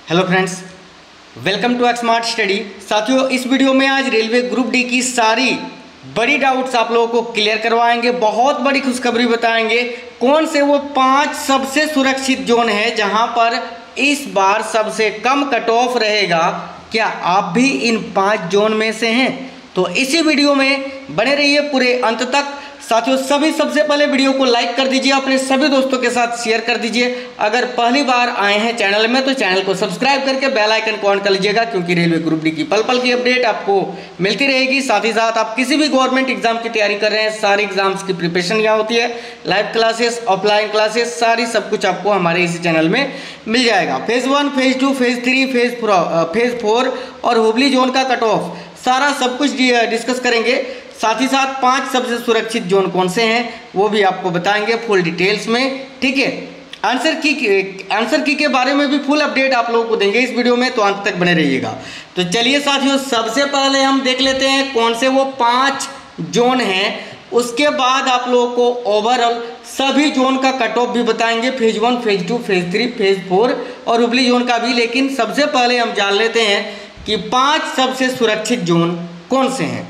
Hello friends, welcome to smart study. साथियों, इस video में आज रेलवे ग्रुप डी की सारी बड़ी डाउट्स आप लोगों को क्लियर करवाएंगे। बहुत बड़ी खुशखबरी बताएंगे कौन से वो 5 सबसे सुरक्षित जोन है जहां पर इस बार सबसे कम कट ऑफ रहेगा। क्या आप भी इन 5 जोन में से हैं? तो इसी वीडियो में बने रहिए पूरे अंत तक। साथियों, सबसे पहले वीडियो को लाइक कर दीजिए, अपने सभी दोस्तों के साथ शेयर कर दीजिए। अगर पहली बार आए हैं चैनल में तो चैनल को सब्सक्राइब करके बेल आइकन को ऑन कर लीजिएगा, क्योंकि रेलवे ग्रुप डी की पल पल की अपडेट आपको मिलती रहेगी। साथ ही साथ आप किसी भी गवर्नमेंट एग्जाम की तैयारी कर रहे हैं, सारे एग्जाम्स की प्रिपरेशन यहाँ होती है। लाइव क्लासेस, ऑफलाइन क्लासेस, सारी सब कुछ आपको हमारे इसी चैनल में मिल जाएगा। फेज़ 1, फेज़ 2, फेज़ 3, फेज़ 4 और हुबली जोन का कट ऑफ सारा सब कुछ डिस्कस करेंगे। साथ ही साथ 5 सबसे सुरक्षित जोन कौन से हैं वो भी आपको बताएंगे फुल डिटेल्स में। ठीक है, आंसर की के बारे में भी फुल अपडेट आप लोगों को देंगे इस वीडियो में, तो अंत तक बने रहिएगा। तो चलिए साथियों, सबसे पहले हम देख लेते हैं कौन से वो 5 जोन हैं। उसके बाद आप लोगों को ओवरऑल सभी जोन का कट ऑफ भी बताएंगे, फेज़ 1, फेज़ 2, फेज़ 3, फेज़ 4 और हुबली जोन का भी। लेकिन सबसे पहले हम जान लेते हैं कि 5 सबसे सुरक्षित जोन कौन से हैं।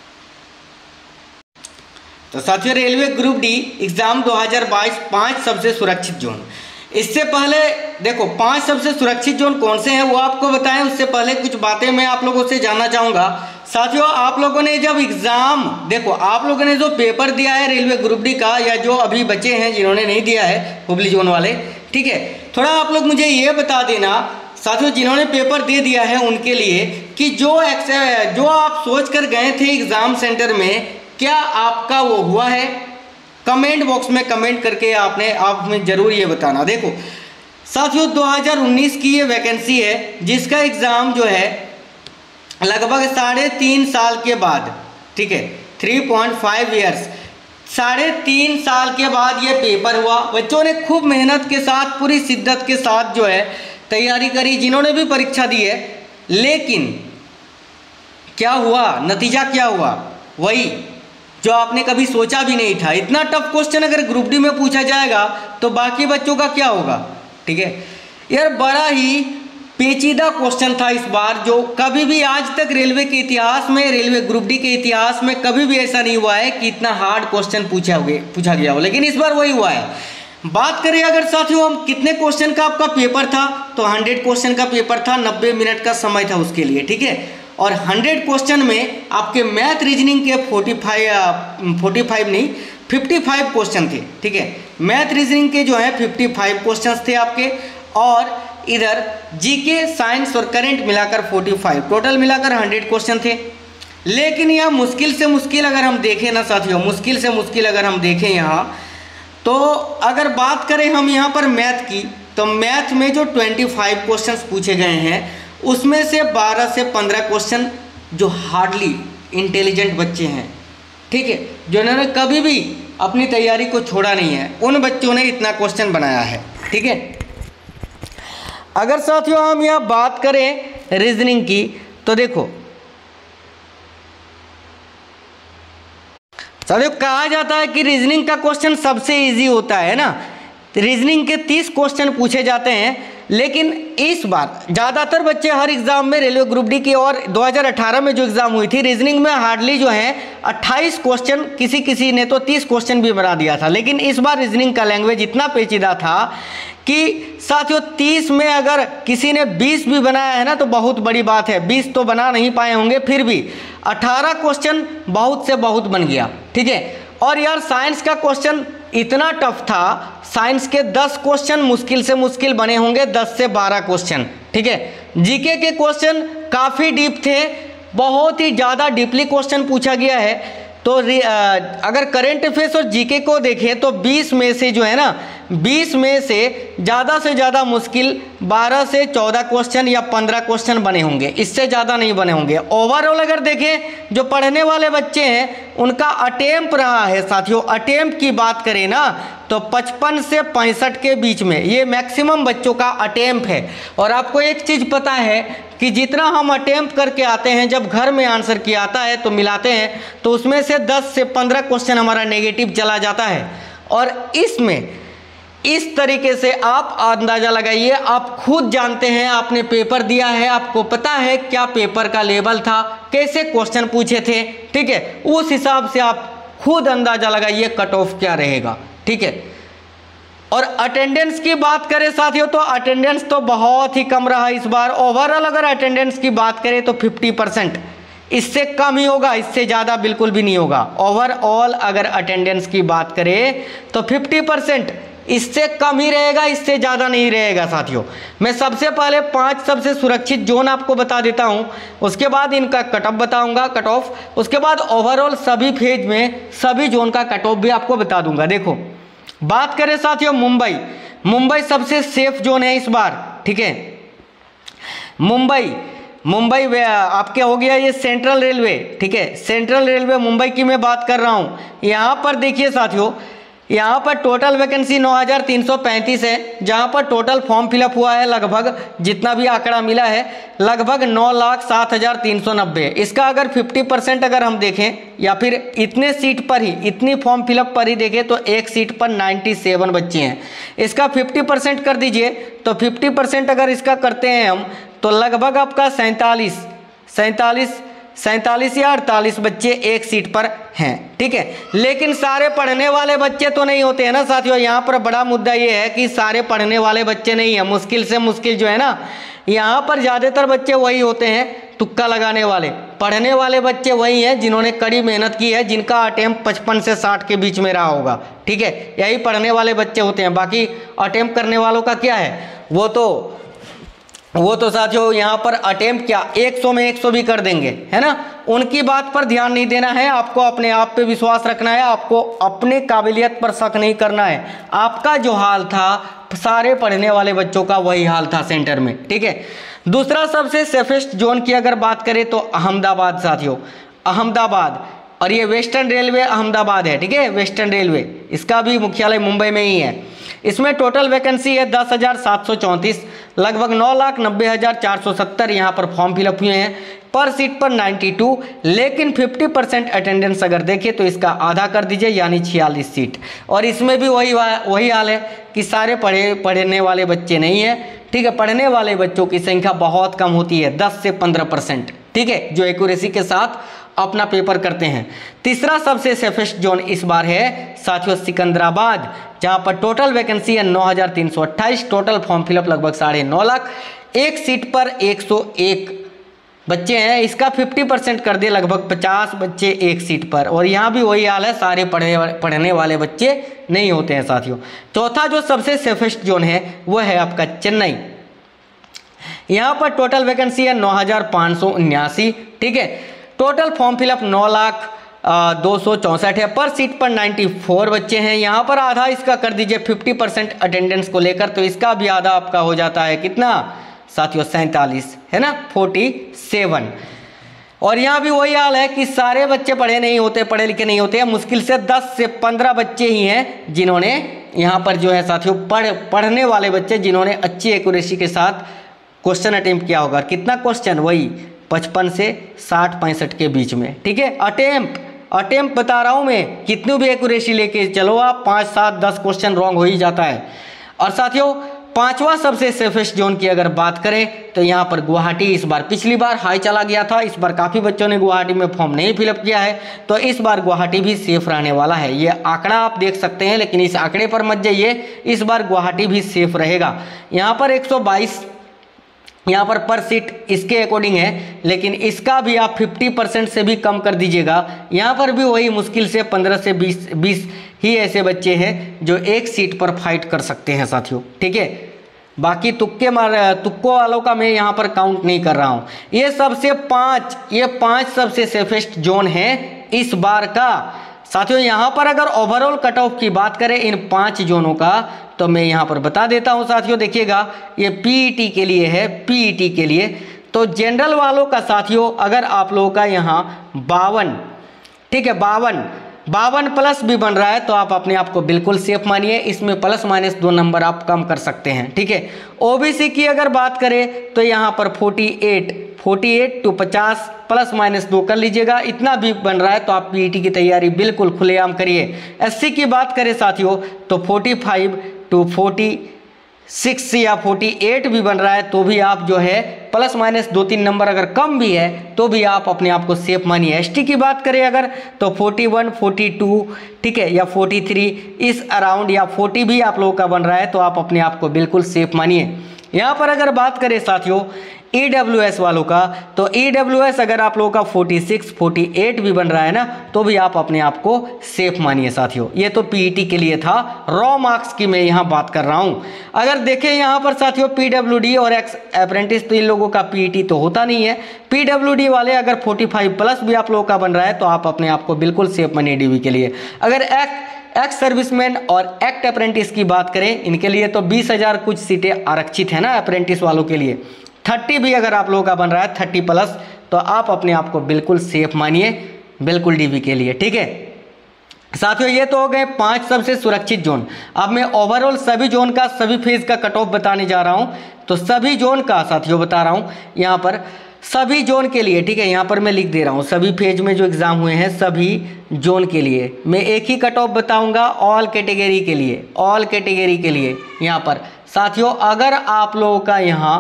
तो साथियों, रेलवे ग्रुप डी एग्जाम 2022 5 सबसे सुरक्षित जोन। इससे पहले देखो 5 सबसे सुरक्षित जोन कौन से हैं वो आपको बताएं, उससे पहले कुछ बातें मैं आप लोगों से जानना चाहूँगा। साथियों, आप लोगों ने जब एग्ज़ाम देखो, आप लोगों ने जो पेपर दिया है रेलवे ग्रुप डी का, या जो अभी बचे हैं जिन्होंने नहीं दिया है हुबली जोन वाले, ठीक है, थोड़ा आप लोग मुझे ये बता देना साथियों, जिन्होंने पेपर दे दिया है उनके लिए कि जो आप सोच कर गए थे एग्ज़ाम सेंटर में, क्या आपका वो हुआ है? कमेंट बॉक्स में कमेंट करके आप में ज़रूर ये बताना। देखो साथियों, 2019 की ये वैकेंसी है जिसका एग्ज़ाम जो है लगभग 3.5 साल के बाद, ठीक है, 3.5 ईयर्स, 3.5 साल के बाद ये पेपर हुआ। बच्चों ने खूब मेहनत के साथ, पूरी शिद्दत के साथ जो है तैयारी करी, जिन्होंने भी परीक्षा दी है। लेकिन क्या हुआ, नतीजा क्या हुआ? वही जो आपने कभी सोचा भी नहीं था। इतना टफ क्वेश्चन अगर ग्रुप डी में पूछा जाएगा तो बाकी बच्चों का क्या होगा? ठीक है यार, बड़ा ही पेचीदा क्वेश्चन था इस बार, जो कभी भी आज तक रेलवे के इतिहास में, रेलवे ग्रुप डी के इतिहास में कभी भी ऐसा नहीं हुआ है कि इतना हार्ड क्वेश्चन पूछा गया हो। लेकिन इस बार वही हुआ है। बात करें अगर साथियों हम कितने क्वेश्चन का आपका पेपर था, तो 100 क्वेश्चन का पेपर था, 90 मिनट का समय था उसके लिए। ठीक है, और 100 क्वेश्चन में आपके मैथ रीजनिंग के 45 नहीं 55 क्वेश्चन थे। ठीक है, मैथ रीजनिंग के जो है 55 क्वेश्चन थे आपके, और इधर जीके, साइंस और करंट मिलाकर 45, टोटल मिलाकर 100 क्वेश्चन थे। लेकिन यह मुश्किल से मुश्किल अगर हम देखें ना साथियों, मुश्किल से मुश्किल अगर हम देखें यहाँ, तो अगर बात करें हम यहाँ पर मैथ की, तो मैथ में जो 25 क्वेश्चंस पूछे गए हैं उसमें से 12 से 15 क्वेश्चन जो हार्डली इंटेलिजेंट बच्चे हैं, ठीक है, जिन्होंने कभी भी अपनी तैयारी को छोड़ा नहीं है, उन बच्चों ने इतना क्वेश्चन बनाया है। ठीक है, अगर साथियों हम यहाँ बात करें रीजनिंग की, तो देखो साथियों, कहा जाता है कि रीजनिंग का क्वेश्चन सबसे इजी होता है ना। रीजनिंग के 30 क्वेश्चन पूछे जाते हैं, लेकिन इस बार ज़्यादातर बच्चे हर एग्ज़ाम में रेलवे ग्रुप डी की, और 2018 में जो एग्ज़ाम हुई थी रीजनिंग में हार्डली जो है 28 क्वेश्चन, किसी ने तो 30 क्वेश्चन भी बना दिया था। लेकिन इस बार रीजनिंग का लैंग्वेज इतना पेचीदा था कि साथियों 30 में अगर किसी ने 20 भी बनाया है ना तो बहुत बड़ी बात है। 20 तो बना नहीं पाए होंगे, फिर भी 18 क्वेश्चन बहुत से बहुत बन गया। ठीक है, और यार साइंस का क्वेश्चन इतना टफ था, साइंस के 10 क्वेश्चन मुश्किल से मुश्किल बने होंगे, 10 से 12 क्वेश्चन। ठीक है, जीके के क्वेश्चन काफ़ी डीप थे, बहुत ही ज़्यादा डीपली क्वेश्चन पूछा गया है। तो अगर करंट अफेयर्स और जीके को देखें तो 20 में से जो है ना, 20 में से ज़्यादा मुश्किल 12 से 14 क्वेश्चन या 15 क्वेश्चन बने होंगे, इससे ज़्यादा नहीं बने होंगे। ओवरऑल अगर देखें जो पढ़ने वाले बच्चे हैं उनका अटेम्प्ट रहा है साथियों, अटेम्प्ट की बात करें ना तो 55 से 65 के बीच में ये मैक्सिमम बच्चों का अटेम्प्ट है। और आपको एक चीज़ पता है कि जितना हम अटेम्प्ट करके आते हैं, जब घर में आंसर किया आता है तो मिलाते हैं, तो उसमें से 10 से 15 क्वेश्चन हमारा नेगेटिव चला जाता है। और इसमें इस तरीके से आप अंदाजा लगाइए, आप खुद जानते हैं, आपने पेपर दिया है, आपको पता है क्या पेपर का लेवल था, कैसे क्वेश्चन पूछे थे, ठीक है, उस हिसाब से आप खुद अंदाजा लगाइए कट ऑफ क्या रहेगा, ठीक है। और अटेंडेंस की बात करें साथियों तो अटेंडेंस तो बहुत ही कम रहा इस बार। ओवरऑल अगर अटेंडेंस की बात करें तो 50%, इससे कम ही होगा, इससे ज़्यादा बिल्कुल भी नहीं होगा। ओवरऑल अगर अटेंडेंस की बात करें तो 50%, इससे कम ही रहेगा, इससे ज़्यादा नहीं रहेगा साथियों। मैं सबसे पहले 5 सबसे सुरक्षित जोन आपको बता देता हूं, उसके बाद इनका कट ऑफ बताऊंगा, कट ऑफ, उसके बाद ओवरऑल सभी फेज में सभी जोन का कट ऑफ भी आपको बता दूंगा। देखो बात करें साथियों मुंबई सबसे सेफ जोन है इस बार, ठीक है। मुंबई आपके हो गया ये सेंट्रल रेलवे, ठीक है, सेंट्रल रेलवे मुंबई की मैं बात कर रहा हूँ। यहाँ पर देखिए साथियों, यहाँ पर टोटल वैकेंसी 9335 है, जहाँ पर टोटल फॉर्म फिलअप हुआ है लगभग, जितना भी आंकड़ा मिला है लगभग 9,07,390। इसका अगर 50% अगर हम देखें या फिर इतने सीट पर ही, इतनी फॉर्म फिलअप पर ही देखें तो एक सीट पर 97 बच्चे हैं। इसका 50% कर दीजिए तो 50% अगर इसका करते हैं हम तो लगभग आपका 47 या 48 बच्चे एक सीट पर हैं, ठीक है। लेकिन सारे पढ़ने वाले बच्चे तो नहीं होते हैं ना साथियों। यहाँ पर बड़ा मुद्दा ये है कि सारे पढ़ने वाले बच्चे नहीं है, मुश्किल से मुश्किल जो है ना, यहाँ पर ज़्यादातर बच्चे वही होते हैं तुक्का लगाने वाले। पढ़ने वाले बच्चे वही हैं जिन्होंने कड़ी मेहनत की है, जिनका अटेम्प्ट 55 से 60 के बीच में रहा होगा, ठीक है, यही पढ़ने वाले बच्चे होते हैं। बाकी अटेम्प्ट करने वालों का क्या है, वो तो साथियों यहाँ पर अटेम्प्ट क्या 100 में 100 भी कर देंगे, है ना। उनकी बात पर ध्यान नहीं देना है, आपको अपने आप पे विश्वास रखना है, आपको अपने काबिलियत पर शक नहीं करना है। आपका जो हाल था सारे पढ़ने वाले बच्चों का वही हाल था सेंटर में, ठीक है। दूसरा सबसे सेफेस्ट जोन की अगर बात करें तो अहमदाबाद साथियों, अहमदाबाद, और ये वेस्टर्न रेलवे अहमदाबाद है, ठीक है, वेस्टर्न रेलवे, इसका भी मुख्यालय मुंबई में ही है। इसमें टोटल वैकेंसी है 10,734, लगभग 9,90,470 यहाँ पर फॉर्म फिलअप हुए हैं, पर सीट पर 92, लेकिन 50% अटेंडेंस अगर देखें तो इसका आधा कर दीजिए यानी 46 सीट। और इसमें भी वही हाल है कि सारे पढ़ने वाले बच्चे नहीं है, ठीक है, पढ़ने वाले बच्चों की संख्या बहुत कम होती है, 10 से 15%, ठीक है, जो एक्यूरेसी के साथ अपना पेपर करते हैं। तीसरा सबसे सेफेस्ट जोन इस बार है साथियों सिकंदराबाद, जहां पर टोटल वैकेंसी है 9,328, टोटल फॉर्म फिलअप लगभग 9.5 लाख, एक सीट पर 101 बच्चे हैं। इसका 50% कर दे, लगभग 50 बच्चे एक सीट पर। और यहाँ भी वही हाल है, सारे पढ़ने वाले बच्चे नहीं होते हैं साथियों। चौथा जो सबसे सेफेस्ट जोन है वह है आपका चेन्नई। यहाँ पर टोटल वैकेंसी है 9,579, ठीक है, टोटल फॉर्म फिलअप 9,02,64 है, पर सीट पर 94 बच्चे हैं। यहाँ पर आधा इसका कर दीजिए 50% अटेंडेंस को लेकर, तो इसका भी आधा आपका हो जाता है कितना साथियों 47, है ना, 47। और यहाँ भी वही हाल है कि सारे बच्चे पढ़े लिखे नहीं होते हैं, मुश्किल से 10 से 15 बच्चे ही हैं जिन्होंने यहाँ पर जो है साथियों पढ़ने वाले बच्चे जिन्होंने अच्छी एक्यूरेसी के साथ क्वेश्चन अटेम्प्ट किया होगा। कितना क्वेश्चन, वही 55 से 60-65 के बीच में, ठीक है। अटेम्प्ट बता रहा हूँ मैं, कितनी भी एक्यूरेसी लेके चलो आप 5, 7, 10 क्वेश्चन रॉन्ग हो ही जाता है। और साथियों पांचवा सबसे सेफेस्ट जोन की अगर बात करें तो यहाँ पर गुवाहाटी इस बार, पिछली बार हाई चला गया था, इस बार काफ़ी बच्चों ने गुवाहाटी में फॉर्म नहीं फिलअप किया है, तो इस बार गुवाहाटी भी सेफ रहने वाला है। ये आंकड़ा आप देख सकते हैं, लेकिन इस आंकड़े पर मत जाइए, इस बार गुवाहाटी भी सेफ रहेगा। यहाँ पर 122 यहाँ पर सीट इसके अकॉर्डिंग है, लेकिन इसका भी आप 50% से भी कम कर दीजिएगा। यहाँ पर भी वही मुश्किल से 15 से 20 ही ऐसे बच्चे हैं जो एक सीट पर फाइट कर सकते हैं साथियों, ठीक है। बाकी तुक्कों वालों का मैं यहाँ पर काउंट नहीं कर रहा हूँ। ये पांच सबसे सेफेस्ट जोन है इस बार का साथियों। यहाँ पर अगर ओवरऑल कट ऑफ की बात करें इन 5 जोनों का, तो मैं यहाँ पर बता देता हूँ साथियों। देखिएगा ये पीईटी के लिए है, पीईटी के लिए तो जनरल वालों का साथियों अगर आप लोगों का यहाँ 52, ठीक है, 52 प्लस भी बन रहा है तो आप अपने आप को बिल्कुल सेफ मानिए, इसमें प्लस माइनस 2 नंबर आप कम कर सकते हैं, ठीक है। ओबीसी की अगर बात करें तो यहाँ पर 48 टू 50 प्लस माइनस 2 कर लीजिएगा, इतना भी बन रहा है तो आप पीईटी की तैयारी बिल्कुल खुलेआम करिए। एससी की बात करें साथियों तो 45 टू 46 या 48 भी बन रहा है तो भी आप जो है प्लस माइनस 2-3 नंबर अगर कम भी है तो भी आप अपने आप को सेफ मानिए। एसटी की बात करें अगर तो 41, 42 ठीक है या 43 इस अराउंड या 40 भी आप लोगों का बन रहा है तो आप अपने आप को बिल्कुल सेफ मानिए। यहाँ पर अगर बात करें साथियों EWS वालों का तो EWS अगर आप लोगों का 46, 48 भी बन रहा है ना तो भी आप अपने आप को सेफ मानिए साथियों। ये तो पीईटी के लिए था, रॉ मार्क्स की मैं यहाँ बात कर रहा हूँ। अगर देखें यहाँ पर साथियों PWD और एक्स अप्रेंटिस तो इन लोगों का पीईटी तो होता नहीं है। PWD वाले अगर 45 प्लस भी आप लोगों का बन रहा है तो आप अपने आप को बिल्कुल सेफ मानिए डीवी के लिए। अगर एक्स सर्विसमैन और एक्ट अप्रेंटिस की बात करें इनके लिए तो 20,000 कुछ सीटें आरक्षित है ना अप्रेंटिस वालों के लिए। 30 भी अगर आप लोगों का बन रहा है 30 प्लस तो आप अपने आप को बिल्कुल सेफ मानिए बिल्कुल डीवी के लिए, ठीक है साथियों। ये तो हो गए 5 सबसे सुरक्षित जोन। अब मैं ओवरऑल सभी जोन का सभी फेज का कट ऑफ बताने जा रहा हूँ। तो सभी जोन का साथियों बता रहा हूँ यहाँ पर सभी जोन के लिए, ठीक है यहाँ पर मैं लिख दे रहा हूँ सभी फेज में जो एग्ज़ाम हुए हैं सभी जोन के लिए मैं एक ही कट ऑफ बताऊँगा ऑल कैटेगरी के लिए, ऑल कैटेगरी के लिए। यहाँ पर साथियों अगर आप लोगों का यहाँ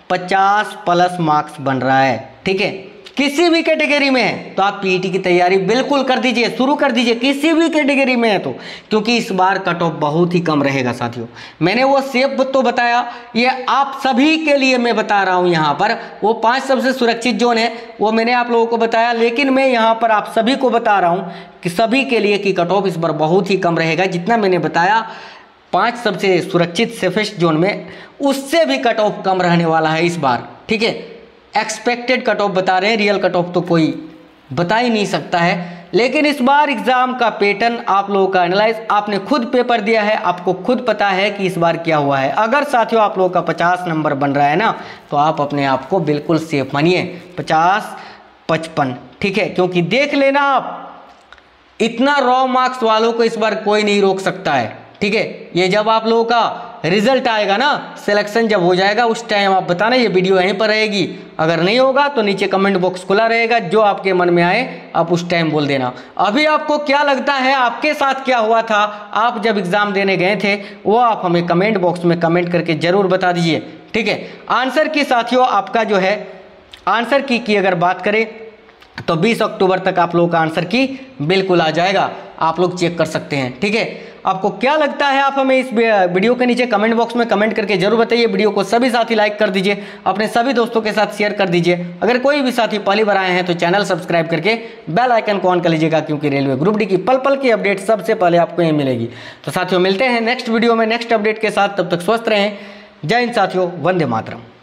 50 प्लस मार्क्स बन रहा है, ठीक है किसी भी कैटेगरी में है तो आप पीईटी की तैयारी बिल्कुल कर दीजिए, शुरू कर दीजिए किसी भी कैटेगरी में है तो, क्योंकि इस बार कट ऑफ बहुत ही कम रहेगा साथियों। मैंने वो सेफ तो बताया, ये आप सभी के लिए मैं बता रहा हूँ। यहाँ पर वो 5 सबसे सुरक्षित जोन है वो मैंने आप लोगों को बताया, लेकिन मैं यहाँ पर आप सभी को बता रहा हूँ कि सभी के लिए कि कट ऑफ इस बार बहुत ही कम रहेगा। जितना मैंने बताया 5 सबसे सुरक्षित सेफेस्ट जोन में उससे भी कट ऑफ कम रहने वाला है इस बार, ठीक है। एक्सपेक्टेड कट ऑफ बता रहे हैं, रियल कट ऑफ तो कोई बता ही नहीं सकता है। लेकिन इस बार एग्जाम का पैटर्न आप लोगों का एनालाइज आपने खुद पेपर दिया है, आपको खुद पता है कि इस बार क्या हुआ है। अगर साथियों आप लोगों का 50 नंबर बन रहा है ना तो आप अपने आप को बिल्कुल सेफ मानिए 50, 55, ठीक है। क्योंकि देख लेना आप इतना रॉ मार्क्स वालों को इस बार कोई नहीं रोक सकता है, ठीक है। ये जब आप लोगों का रिजल्ट आएगा ना, सिलेक्शन जब हो जाएगा उस टाइम आप बताना, ये वीडियो यहीं पर रहेगी। अगर नहीं होगा तो नीचे कमेंट बॉक्स खुला रहेगा, जो आपके मन में आए आप उस टाइम बोल देना। अभी आपको क्या लगता है आपके साथ क्या हुआ था, आप जब एग्जाम देने गए थे वो आप हमें कमेंट बॉक्स में कमेंट करके जरूर बता दीजिए, ठीक है। आंसर की साथियों आपका जो है आंसर की अगर बात करें तो 20 अक्टूबर तक आप लोगों का आंसर की बिल्कुल आ जाएगा, आप लोग चेक कर सकते हैं, ठीक है। आपको क्या लगता है आप हमें इस वीडियो के नीचे कमेंट बॉक्स में कमेंट करके जरूर बताइए। वीडियो को सभी साथी लाइक कर दीजिए, अपने सभी दोस्तों के साथ शेयर कर दीजिए। अगर कोई भी साथी पहली बार आए हैं तो चैनल सब्सक्राइब करके बेल आइकन को ऑन कर लीजिएगा, क्योंकि रेलवे ग्रुप डी की पल पल की अपडेट सबसे पहले आपको यहीं मिलेगी। तो साथियों मिलते हैं नेक्स्ट वीडियो में नेक्स्ट अपडेट के साथ, तब तक स्वस्थ रहें। जय हिंद साथियों, वंदे मातरम।